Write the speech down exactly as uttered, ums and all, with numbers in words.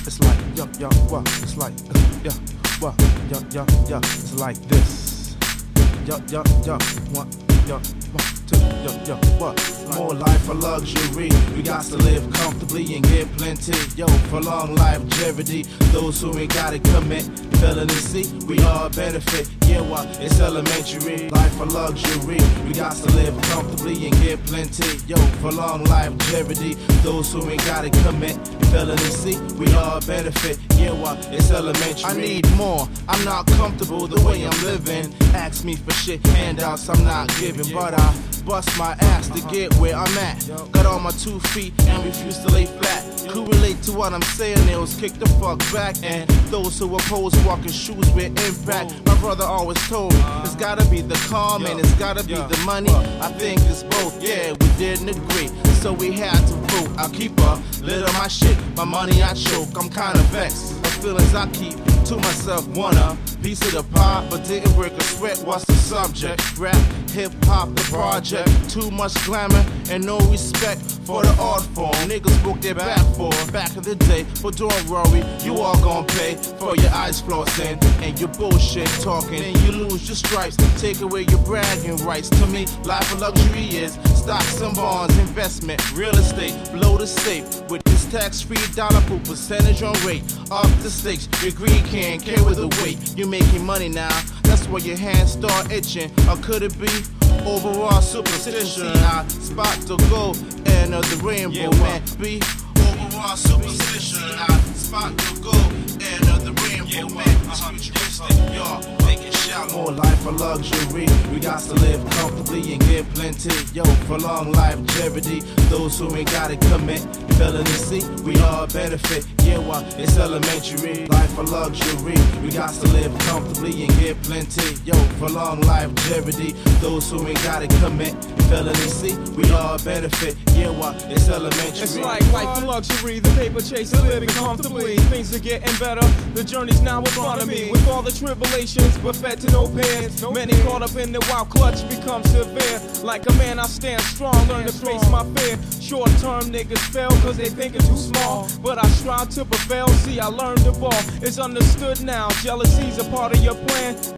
It's like, yo, yo, what? It's like, uh, yeah, what? Yo, yo, yo, it's like this. Yo, yo, yo, what? Yo, one, two, yo, yo, what? More life for luxury. We got to live comfortably and get plenty. Yo, for long longevity. Those who ain't gotta commit. Felony C, we all benefit. Yeah, what? It's elementary. Life for luxury. We got to live comfortably and get plenty. Yo, for long longevity. Those who ain't gotta commit. Felony C, we all benefit. Yeah, what? It's elementary. I need more. I'm not comfortable the way I'm living. Ask me for shit, handouts I'm not giving, but I bust my ass to get where I'm at. Got on my two feet and refuse to lay flat. Who relate to what I'm saying? Nails kick the fuck back. And those who oppose walking shoes with impact. My brother always told me it's gotta be the calm and it's gotta be the money. I think it's both. Yeah, we didn't agree, so we had to vote. I'll keep a lid on my shit. My money I choke. I'm kinda vexed. The feelings I keep to myself. Want a piece of the pie, but didn't break a sweat. What's the subject? Rap, hip hop, the project. Too much glamour and no respect for the art form. Niggas broke their back for back of the day, but don't worry, you all gon' pay for your eyes flossing and your bullshit talking. And you lose your stripes, take away your bragging rights. To me, life of luxury is stocks and bonds, investment, real estate, blow the safe with this tax-free dollar per percentage on rate. Up the stakes, your greed can't carry the weight. You're making money now, that's why your hands start itching. Or could it be overall superstition? I spot the gold and of the rainbow, yeah, man. Be overall superstition. I spot the gold and of the rainbow, yeah, man. Futuristic, y'all make it shallow. More life for luxury. We got to live comfortably and get plenty. Yo, for long longevity. Those who ain't gotta commit. Felony C, we all benefit. Yeah, what? It's elementary. Life for luxury. We got to live comfortably and get plenty. Yo, for long longevity. Those who ain't gotta commit. Felony C, we all benefit. Yeah, what? It's elementary. It's like life for luxury. The paper chaser living comfortably. Things are getting better. The journey's now in front of me. With all the tribulations, but fed to no pairs. Many caught up in the wild clutch become severe. Like a man, I stand strong. Learn to face my fear. Short term niggas fail cause they think it's too small. But I strive to prevail. See, I learned the ball. It's understood now. Jealousy's a part of your plan.